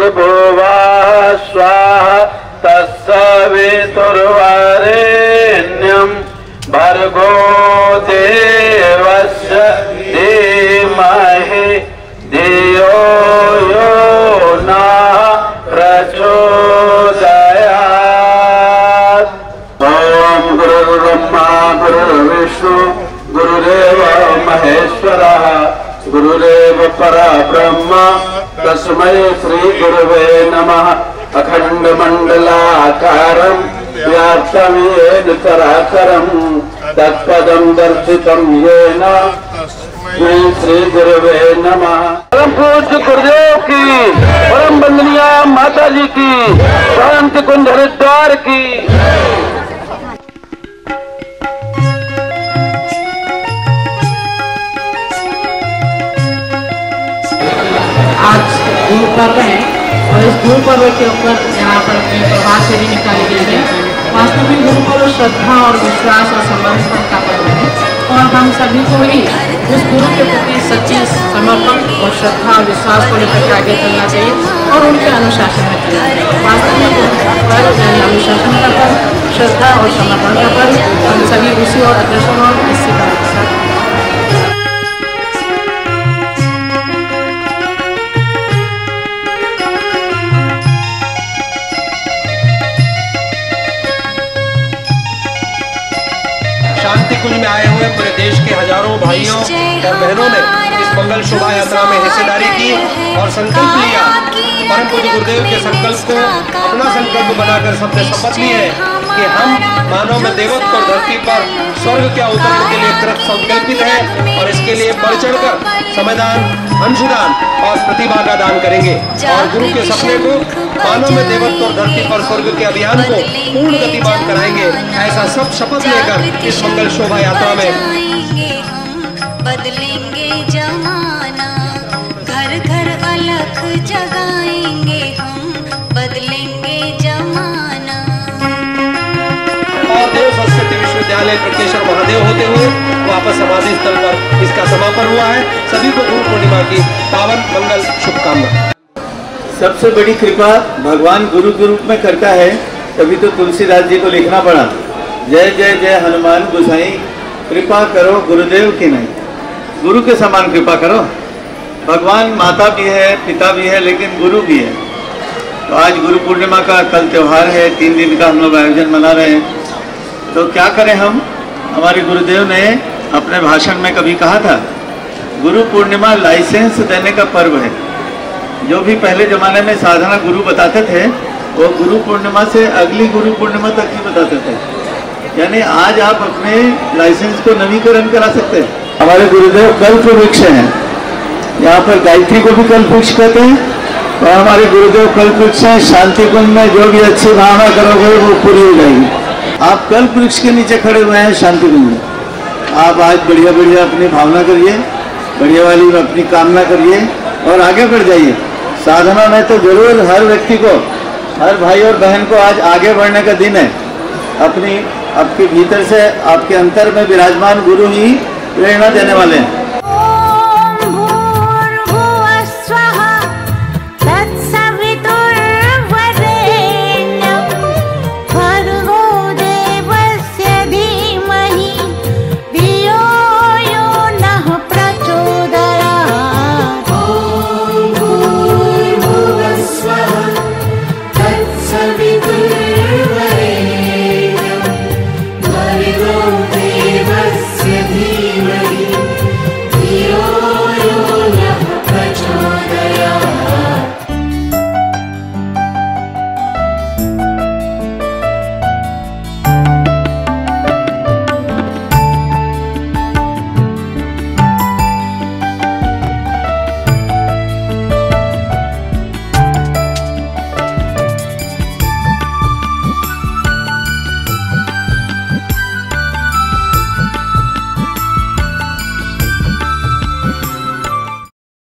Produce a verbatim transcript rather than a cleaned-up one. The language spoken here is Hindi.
भूर्भुवः स्वाहा तत्सवितुर्वरेण्यं भर्गो देवस्य धीमहि धियो यो नः प्रचोदयात्। ओम गुरुर्ब्रह्मा गुरुर्विष्णु गुरुदेव महेश्वरः गुरुदेव परब्रह्म तस्मै श्री गुरुवे नमः। अखंड मंडलाकारं व्याप्तं येन चराचरं तत्पदं दर्शितं येन तस्मै श्री गुरुवे नमः। परम पूज्य गुरुदेव की, परम वंदनीय माता जी की, शांतिकुंज हरिद्वार की। आज गुरु पर्व है और इस गुरु पर्व के ऊपर यहाँ पर प्रभात फेरी निकाली गई है। वास्तव में गुरु पर्व श्रद्धा और विश्वास और समर्पण का पर्व है और हम सभी को ही उस गुरु के प्रति सच्चे समर्पण और श्रद्धा और विश्वास को लेकर आगे चलना चाहिए और उनके अनुशासन में चलना चाहिए। वास्तव में गुरु पर्व यानी अनुशासन का पर्व, श्रद्धा और समर्पण का पर्व, हम सभी उसी और अग्रसर और इसी तरह के साथ शांतिकुंज में आए हुए पूरे देश के हजारों भाइयों और बहनों ने इस मंगल शोभा यात्रा में हिस्सेदारी की और संकल्प लिया। परम पूज्य गुरुदेव के संकल्प को अपना संकल्प बनाकर सबने शपथ ली है कि हम मानव में देवत्व और धरती पर स्वर्ग के अवतरण के लिए कृत संकल्पित है और इसके लिए बढ़ चढ़कर समयदान, अंशदान और प्रतिभा का दान करेंगे और गुरु के सपने को मानव में देवत्व और धरती पर स्वर्ग के अभियान को पूर्ण गतिमान कराएंगे। ऐसा सब शपथ लेकर इस मंगल शोभा यात्रा में बदलेंगे जमाना, घर घर अलख जगाएंगे हम, बदलेंगे जमाना। और देव संस्कृति विश्वविद्यालय प्रत्येश्वर महादेव होते हुए वापस समाधि स्थल पर इसका समापन हुआ है। सभी को गुरु पूर्णिमा की पावन मंगल शुभकामना। सबसे बड़ी कृपा भगवान गुरु के रूप में करता है, तभी तो तुलसीदास जी को लिखना पड़ा, जय जय जय हनुमान गोसाई कृपा करो गुरुदेव की नहीं। गुरु के समान कृपा करो। भगवान माता भी है, पिता भी है, लेकिन गुरु भी है। तो आज गुरु पूर्णिमा का कल त्यौहार है, तीन दिन का हम लोग आयोजन मना रहे हैं। तो क्या करें हम, हमारे गुरुदेव ने अपने भाषण में कभी कहा था, गुरु पूर्णिमा लाइसेंस देने का पर्व है। जो भी पहले जमाने में साधना गुरु बताते थे वो गुरु पूर्णिमा से अगली गुरु पूर्णिमा तक ही बताते थे। यानी आज आप अपने लाइसेंस को नवीकरण करा सकते हैं। हमारे गुरुदेव कल्प वृक्ष हैं, यहाँ पर गायत्री को भी कल्प वृक्ष कहते हैं और हमारे गुरुदेव कल्प वृक्ष हैं। शांतिकुंज में जो भी अच्छी भावना करोगे वो पूरी हो जाएगी। आप कल्प वृक्ष के नीचे खड़े हुए हैं शांतिकुंज में। आप आज बढ़िया बढ़िया अपनी भावना करिए, बढ़िया वाली अपनी कामना करिए और आगे बढ़ जाइए। साधना में तो जरूर हर व्यक्ति को, हर भाई और बहन को आज आगे बढ़ने का दिन है। अपनी आपके भीतर से, आपके अंतर में विराजमान गुरु ही प्रेरणा देने वाले हैं।